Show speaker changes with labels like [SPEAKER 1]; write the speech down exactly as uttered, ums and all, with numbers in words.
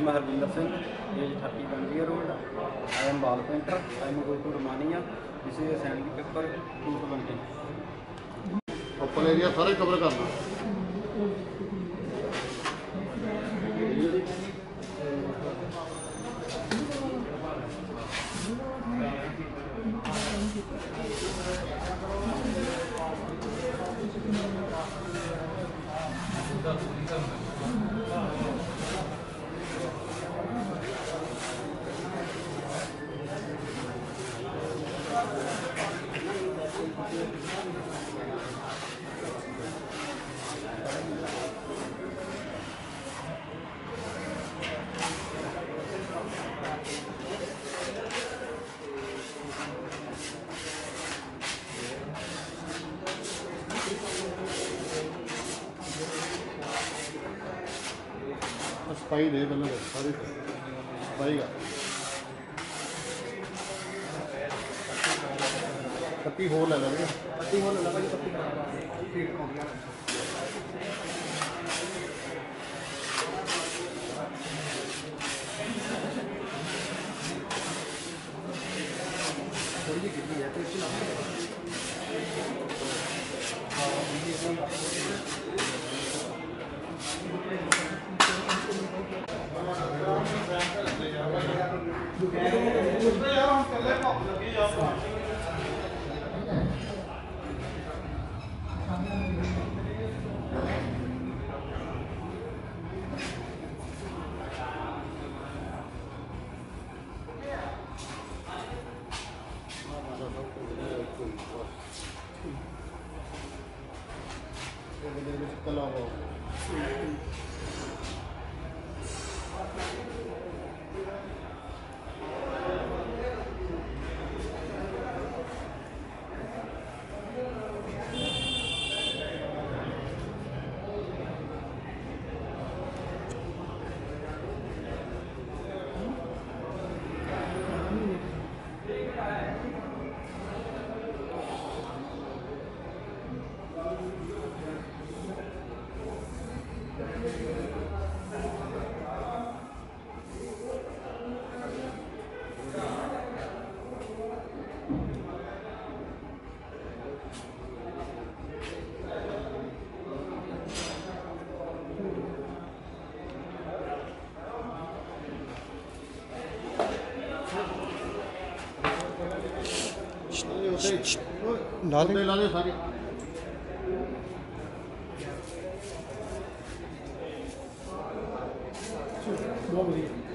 [SPEAKER 1] मैं Harvinder Singh, age thirty one year old. I am बाल painter. I am going to Romania. This is assembly paper two twenty.
[SPEAKER 2] Open area सारे cover करना। सफाई दे पहले सारी सफाई का पत्ती होर ले लेंगे।
[SPEAKER 1] पत्ती होर ले लेंगे। पत्ती थोड़ी जी कितनी है तो इसकी
[SPEAKER 2] लाले लाले सारे
[SPEAKER 1] बहुत बढ़िया।